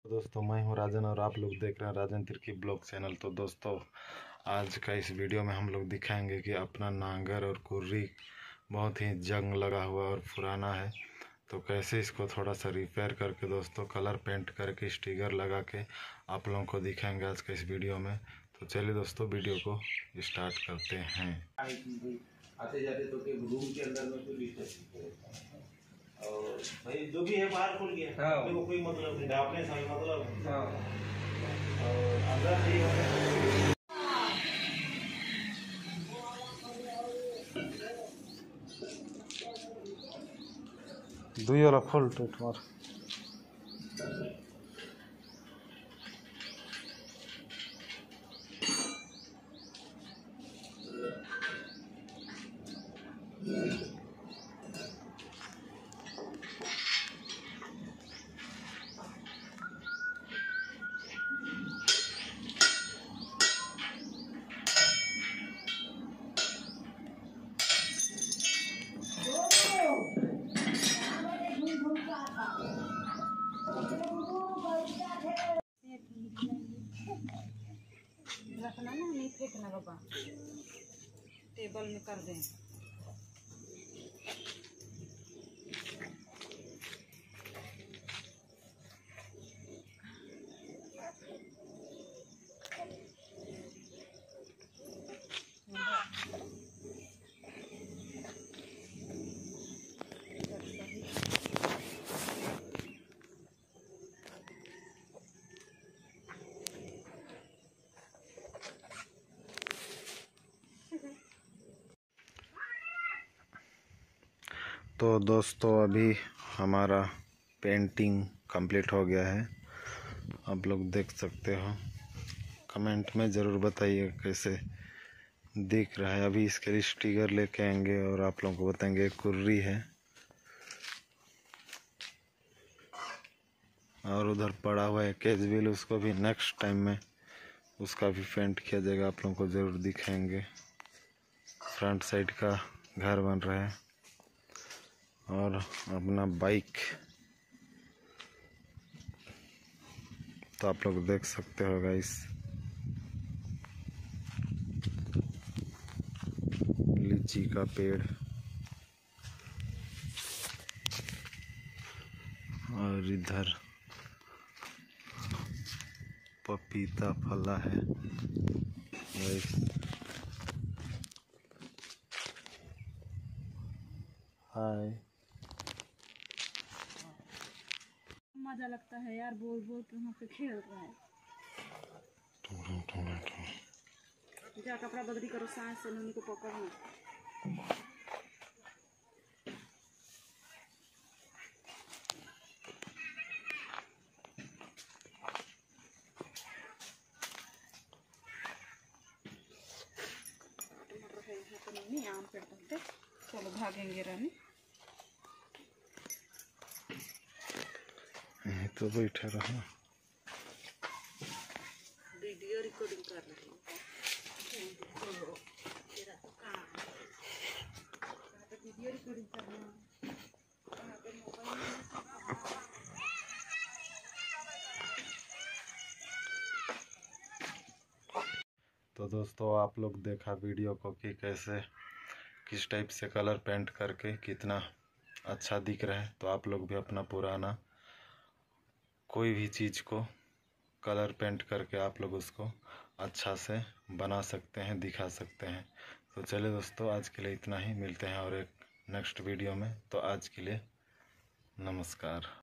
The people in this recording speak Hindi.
दोस्तों मैं हूं राजन और आप लोग देख रहे हैं राजन तिर्की ब्लॉग चैनल। तो दोस्तों आज का इस वीडियो में हम लोग दिखाएंगे कि अपना नांगर और कुर्री बहुत ही जंग लगा हुआ और पुराना है, तो कैसे इसको थोड़ा सा रिपेयर करके दोस्तों कलर पेंट करके स्टिकर लगा के आप लोगों को दिखाएंगे आज का इस वीडियो में। तो चलिए दोस्तों वीडियो को स्टार्ट करते हैं। आते जाते तो के रूम के अंदर में कोई डिस्टर्ब और भाई जो भी है बाहर खुल गया। हाँ। देखो कोई मतलब नहीं, ढापने से मतलब। हाँ। और अंदर नहीं है। दुई वाला फुल टेट मार रखना ना, नहीं फेंकना बाबा, टेबल में कर दें। तो दोस्तों अभी हमारा पेंटिंग कंप्लीट हो गया है, आप लोग देख सकते हो। कमेंट में ज़रूर बताइए कैसे दिख रहा है। अभी इसके लिए स्टिकर लेके आएंगे और आप लोगों को बताएंगे कुर्री है और उधर पड़ा हुआ है कैजविल, उसको भी नेक्स्ट टाइम में उसका भी पेंट किया जाएगा, आप लोगों को ज़रूर दिखाएंगे। फ्रंट साइड का घर बन रहा है और अपना बाइक तो आप लोग देख सकते हो गाइस। लीची का पेड़ और इधर पपीता फला है गाइस। हाय, मजा लगता है यार, बोल बोल के वहाँ पे खेल रहा है। जा कपड़ा बदली करो, सांस से नूनी को पकड़ना। टमाटर है यहाँ पे नूनी, आम पे डालते। चलो भागेंगे रानी। तो बैठा रहा, वीडियो रिकॉर्डिंग कर रही हूँ। वीडियो रिकॉर्डिंग करना। तो दोस्तों आप लोग देखा वीडियो को कि कैसे किस टाइप से कलर पेंट करके कितना अच्छा दिख रहा है। तो आप लोग भी अपना पुराना कोई भी चीज़ को कलर पेंट करके आप लोग उसको अच्छा से बना सकते हैं, दिखा सकते हैं। तो चलिए दोस्तों आज के लिए इतना ही, मिलते हैं और एक नेक्स्ट वीडियो में। तो आज के लिए नमस्कार।